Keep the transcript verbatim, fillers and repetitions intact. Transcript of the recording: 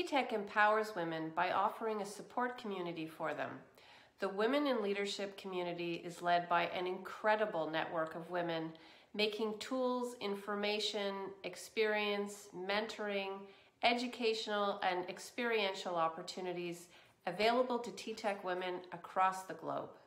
T T E C empowers women by offering a support community for them. The Women in Leadership community is led by an incredible network of women making tools, information, experience, mentoring, educational, and experiential opportunities available to T T E C women across the globe.